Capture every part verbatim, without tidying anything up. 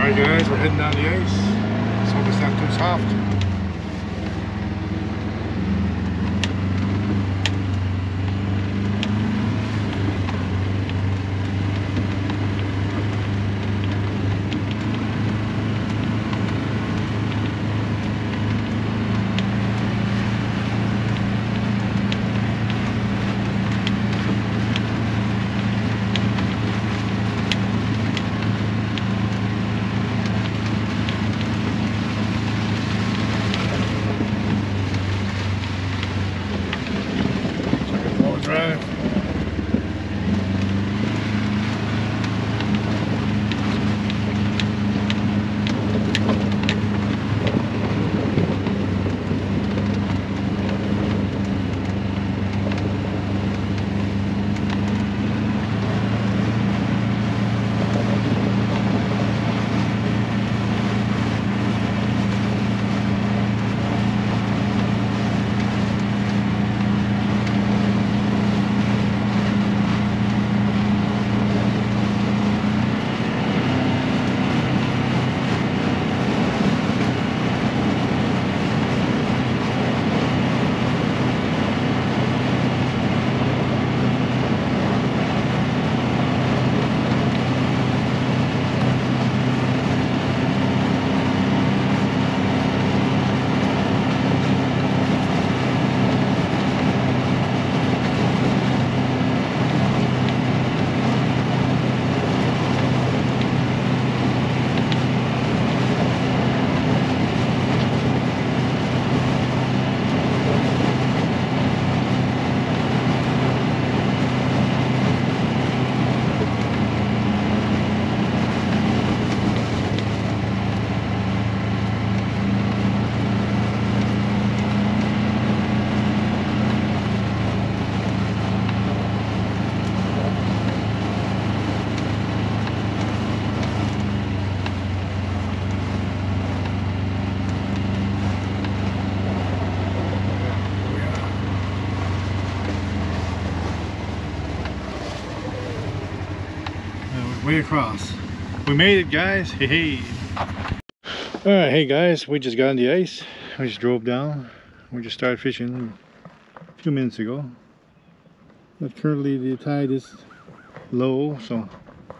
Alright guys, we're heading down the ice. Let's hope it's not too soft. Drive. Way across. We made it, guys. Hey, hey. All right, hey guys, we just got on the ice. We just drove down. We just started fishing a few minutes ago. But currently the tide is low, so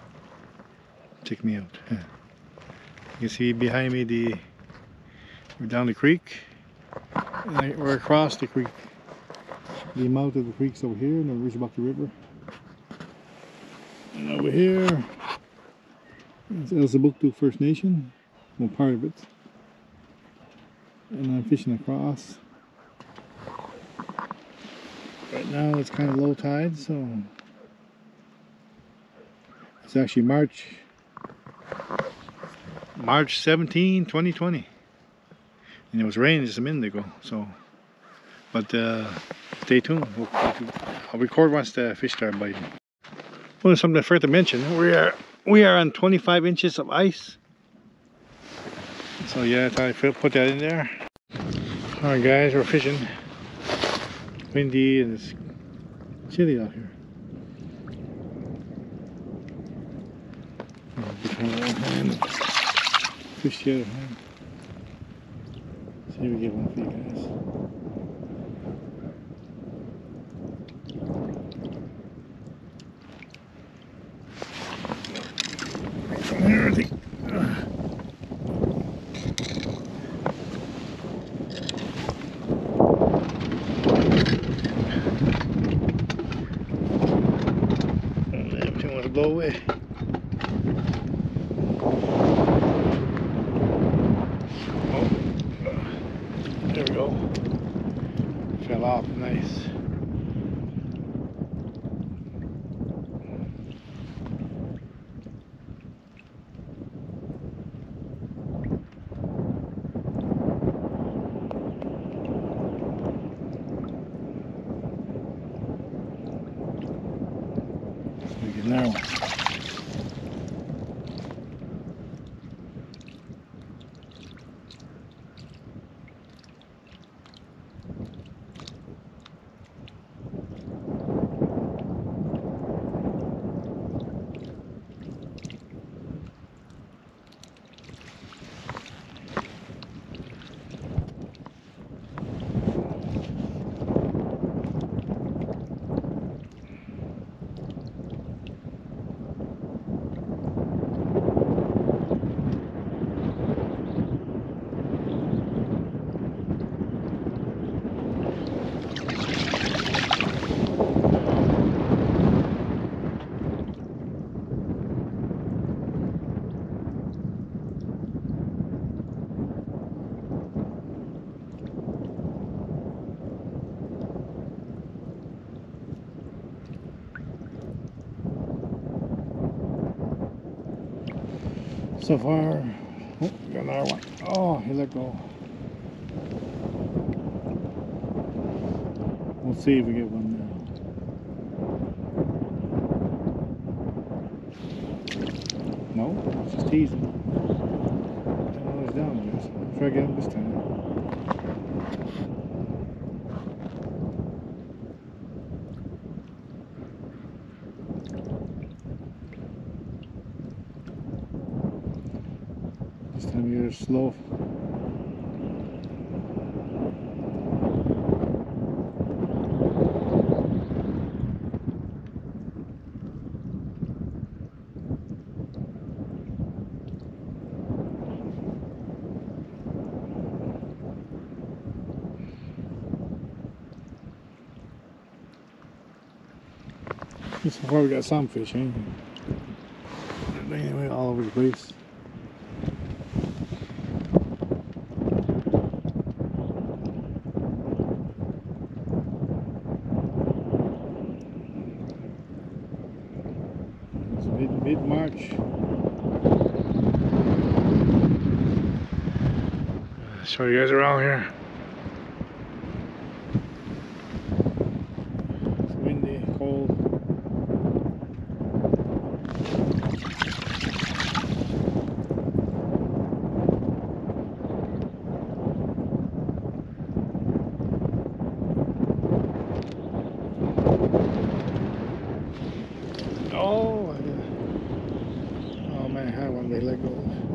check me out. You can see behind me the we're down the creek. And we're across the creek. The mouth of the creek's over here, and then we reach back the river. And over here is Elsabuktu First Nation, well, part of it. And I'm fishing across. Right now it's kind of low tide, so it's actually March March seventeenth, twenty twenty. And it was raining just a minute ago, so but uh, stay tuned. We'll, I'll record once the fish start biting. Well, there's something I forgot to mention. We are we are on twenty-five inches of ice. So yeah, I thought I'd put that in there. Alright guys, we're fishing. Windy and it's chilly out here. Fish the other hand. See if we get one for you guys. There, I think. Uh. Everything wants to blow away. Oh, there we go. Fell off, nice. Now So far, oh, we got another one. Oh, he let go. We'll see if we get one now. No, it's just teasing. I don't know he's down there, so I'll try to get him this time. This time you're slow. So far we got some fishing. Anyway, all over the place. It's mid mid March. Show you guys around here. It's windy, cold. Oh, oh man, I had one they let go.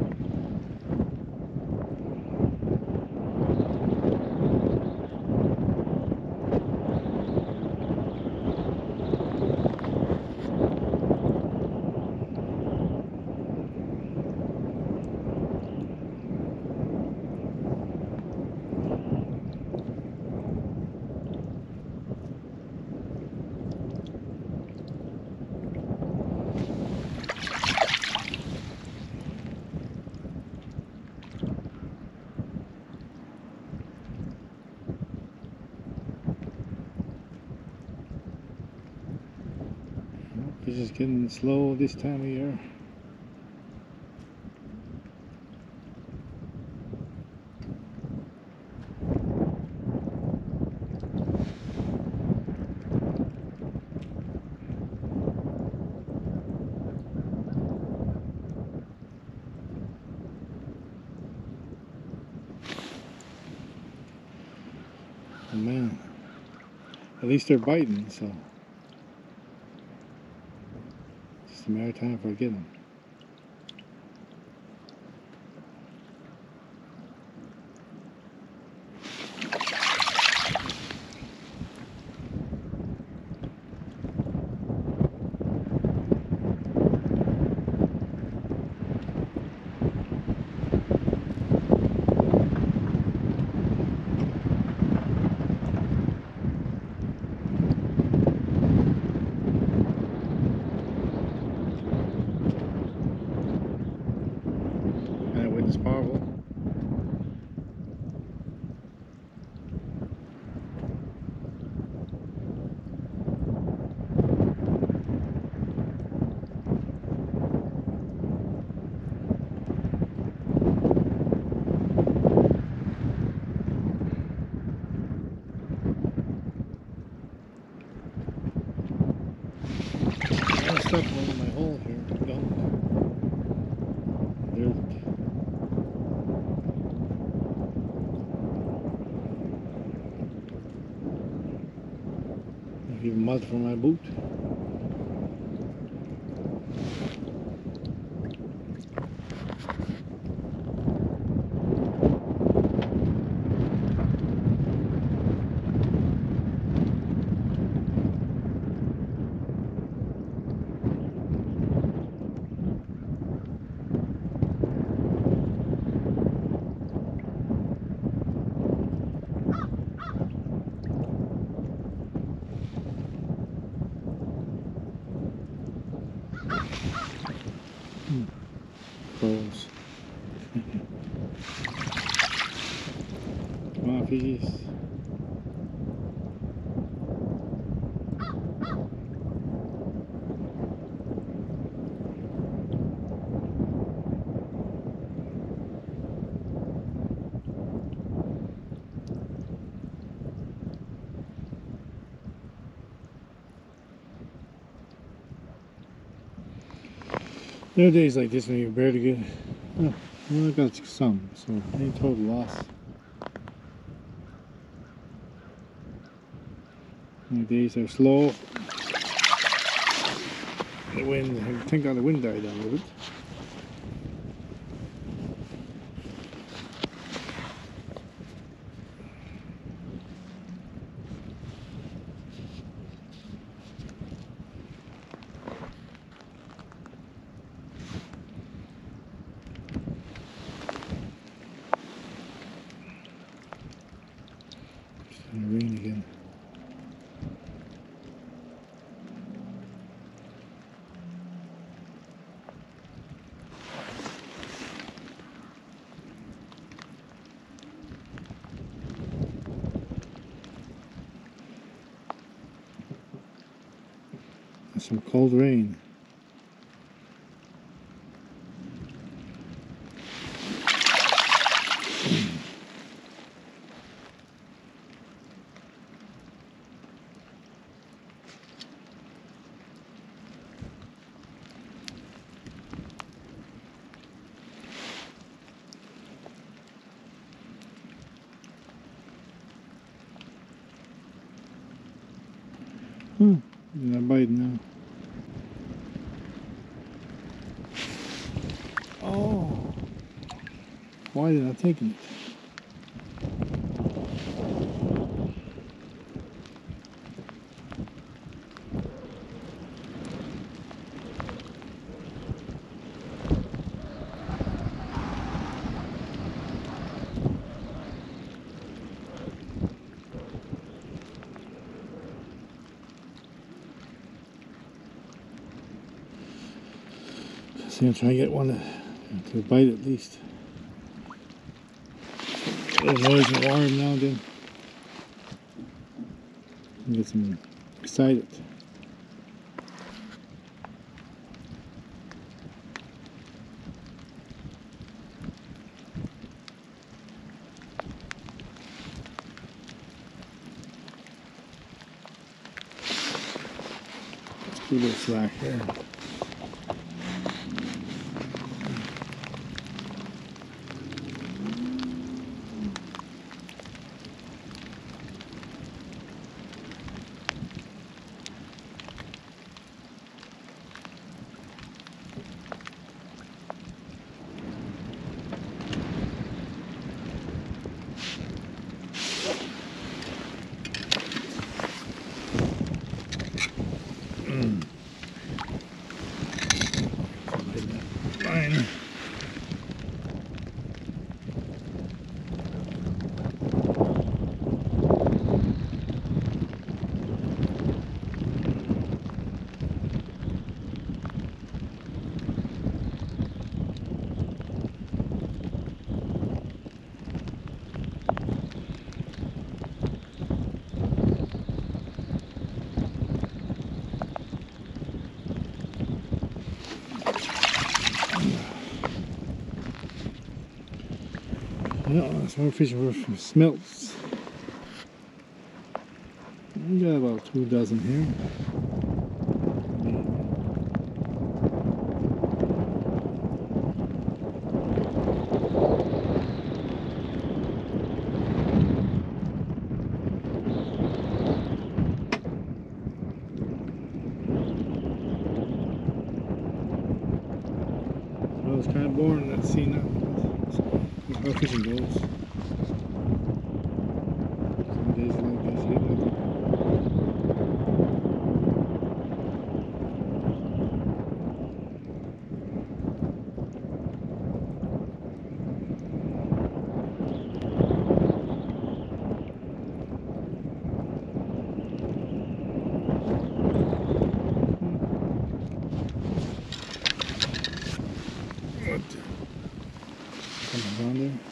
It's just getting slow this time of year. Oh man, at least they're biting, so it's just a matter of time before I get them. It's powerful. I stuck one in my hole here. Don't. There's even mud from my boot. Hmm. Crows. Come on, fishies. There are days like this when you barely get. Oh, well, I got some, so ain't total loss. The days are slow. The wind, thank God the wind died down a little bit. It's gonna rain again. That's some cold rain. Hmm, they're not biting now. Oh, why did I take it? See, I'm trying to get one to, to bite at least. A little noise and warm now and then. Get some excited. Let's do a little slack here. Mm. Fine. Yeah, that's why we're fishing for smelts. We got about two dozen here. So it's kind of boring that sea now. That's how fishing goes. Some days like this, hit nothing. What? Something's on there.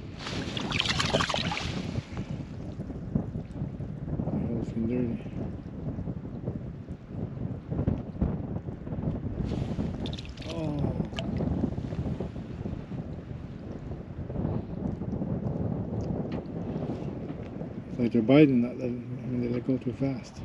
My hole's been dirty. Like they're biting, not letting, I mean, they let go too fast.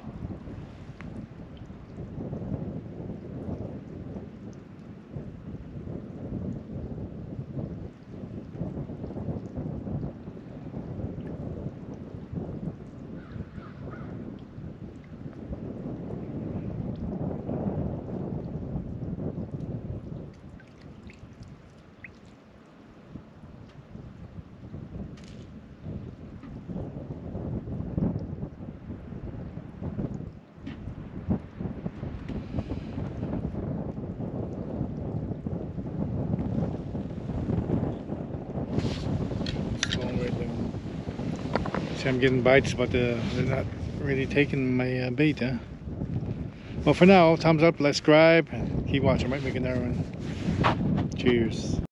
See, I'm getting bites, but uh, they're not really taking my uh, bait, huh? Well, for now, thumbs up, let's subscribe, keep watching, might make another one. Cheers.